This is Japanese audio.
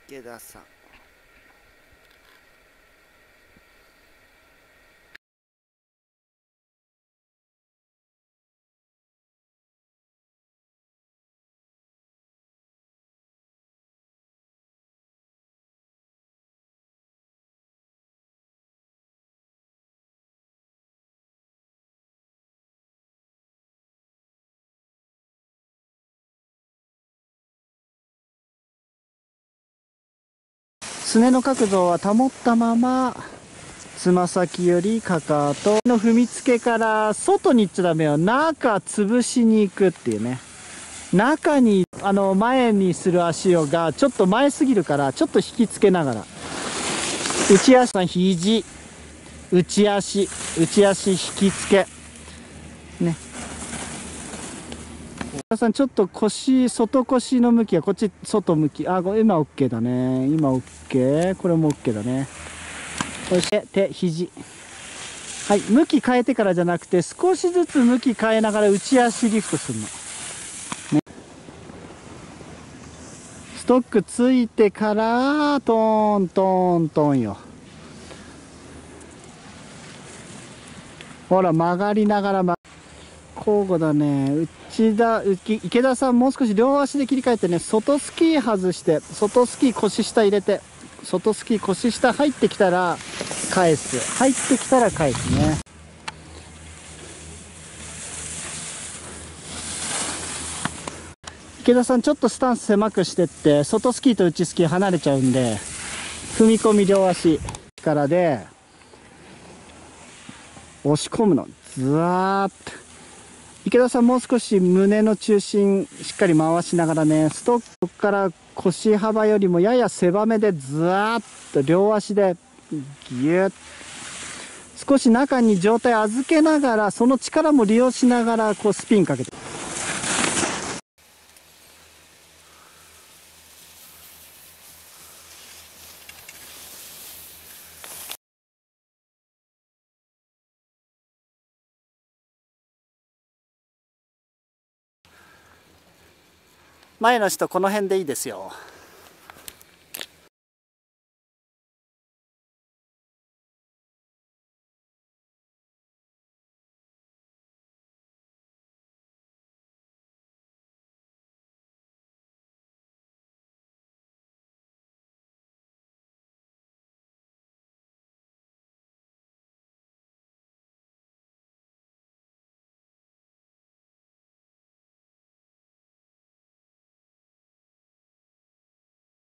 池田さん。 すねの角度は保ったまま、つま先よりかかとの踏みつけから外に行っちゃダメよ。中潰しに行くっていうね。中に、前にする足をがちょっと前すぎるから、ちょっと引きつけながら。内足の肘、内足引きつけ。ね。皆さんちょっと外腰の向きはこっち外向き。あ、今 OK だね。今 OK。これも OK だね。そして手、肘。はい、向き変えてからじゃなくて、少しずつ向き変えながら内足リフトするの。ね、ストックついてから、トーントーントーンよ。ほら、曲がりながら交互だね。池田さんもう少し両足で切り替えてね、外スキー外して、外スキー腰下入れて、外スキー腰下入ってきたら返す。入ってきたら返すね。池田さんちょっとスタンス狭くしてって、外スキーと内スキー離れちゃうんで、踏み込み両足力で押し込むの。ずわーっと。池田さんもう少し胸の中心しっかり回しながらね、ストックから腰幅よりもやや狭めでずわーっと両足でギュッ、少し中に上体預けながら、その力も利用しながらこうスピンかけて。前の人この辺でいいですよ。